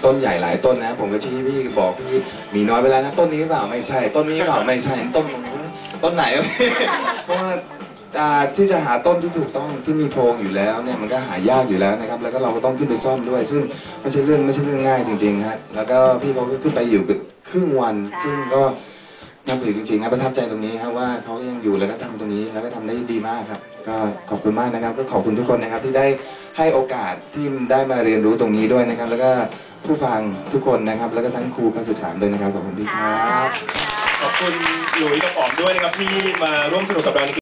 ต้นใหญ่หลายต้นนะผมก็ชี้พี่บอกพี่มีน้อยไปแล้วนะต้นนี้เปล่าไม่ใช่ต้นนี้เปล่าไม่ใช่ต้นไหน เพราะว่าที่จะหาต้นที่ถูกต้องที่มีโพรงอยู่แล้วเนี่ยมันก็หายากอยู่แล้วนะครับแล้วก็เราก็ต้องขึ้นไปซ่อมด้วยซึ่งไม่ใช่เรื่องง่ายจริงๆฮะแล้วก็พี่เขาก็ขึ้นไปอยู่ครึ่งวันซึ่งก็นับถือจริงๆนะประทับใจตรงนี้ครับว่าเขายังอยู่แล้วก็ทำตรงนี้แล้วก็ทำได้ดีมากครับก็ขอบคุณมากนะครับก็ขอบคุณทุกคนนะครับที่ได้ให้โอกาสที่ได้มาเรียนรู้ตรงนี้ด้วยนะครับแล้วก็ผู้ฟังทุกคนนะครับแล้วก็ทั้งครูการศึกษาด้วยนะครับขอบคุณพี่ครับขอบคุณหลุยส์กับอ๋อมด้วยนะครับที่มาร่วมสนุกกับเรา